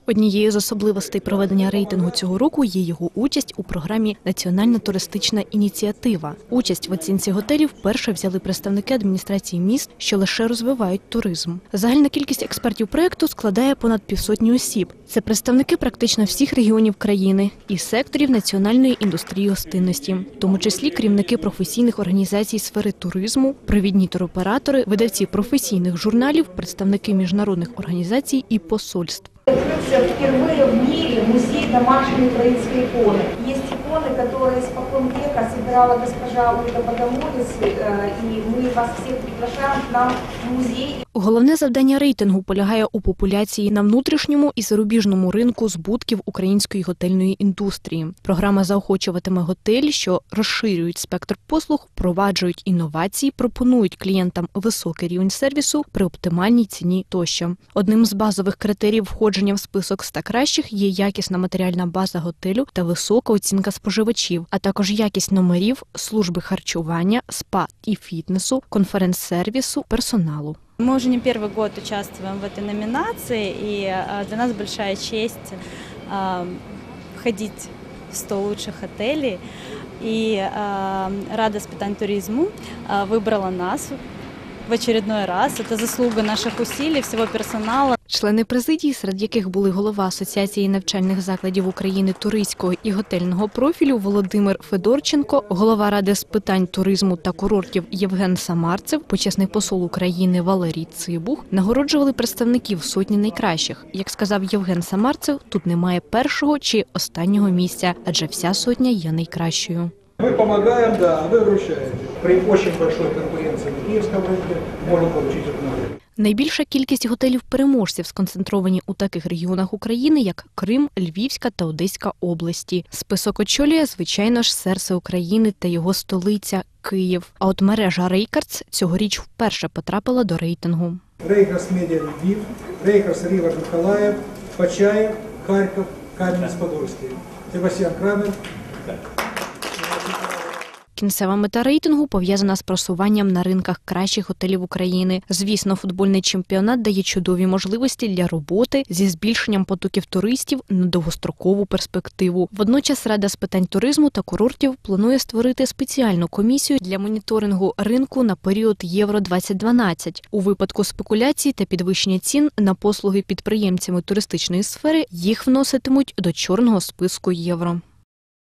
Однією з особливостей проведення рейтингу цього року є його участь у програмі «Національна туристична ініціатива». Участь в оцінці готелів вперше взяли представники адміністрації міст, що лише розвивають туризм. Загальна кількість експертів проєкту складає понад 500 осіб. Це представники практично всіх регіонів країни і секторів національної індустрії гостинності, в тому числі керівники професійних організацій сфери туризму, провідні туроператори, видавці професійних журналів, представники міжнародних організаций і посольств. Впервые в мире музей домашней украинской иконы. Есть иконы, которые испокон века собирала госпожа Ольга Богомолец, и мы вас всех приглашаем к нам в музей. Головне завдання рейтингу полягає у популяції на внутрішньому і зарубіжному ринку збутків української готельної індустрії. Програма заохочуватиме готелі, що розширюють спектр послуг, впроваджують інновації, пропонують клієнтам високий рівень сервісу при оптимальній ціні тощо. Одним з базових критеріїв входження в список 100 кращих є якісна матеріальна база готелю та висока оцінка споживачів, а також якість номерів, служби харчування, спа і фітнесу, конференц-сервісу, персоналу. Мы уже не первый год участвуем в этой номинации, и для нас большая честь входить в 100 лучших отелей. И Рада з питань туризму выбрала нас в очередной раз. Это заслуга наших усилий, всего персонала. Члени президії, серед яких були голова Асоціації навчальних закладів України туристського і готельного профілю Володимир Федорченко, голова Ради з питань туризму та курортів Євген Самарцев, почесний посол України Валерій Цибух, нагороджували представників сотні найкращих. Як сказав Євген Самарцев, тут немає першого чи останнього місця, адже вся сотня є найкращою. Мы помогаем, да, а вы вручаете. При очень большой конкуренции на киевском рынке можно получить это много. Найбільша кількість готелів-переможців сконцентровані у таких регіонах України, як Крим, Львівська та Одеська області. Список очолює, звичайно ж, серце України та його столиця – Київ. А от мережа «Рейкардс» цьогоріч вперше потрапила до рейтингу. Рейкардс Медіа Львів, Рейкардс Рівер Миколаїв, Почаїв, Харків, Кам'янець-Подольський. Себастьян Крамер. Кінцева мета рейтингу пов'язана з просуванням на ринках кращих готелів України. Звісно, футбольний чемпіонат дає чудові можливості для роботи зі збільшенням потоків туристів на довгострокову перспективу. Водночас Рада з питань туризму та курортів планує створити спеціальну комісію для моніторингу ринку на період Євро-2012. У випадку спекуляцій та підвищення цін на послуги підприємцями туристичної сфери їх вноситимуть до чорного списку євро.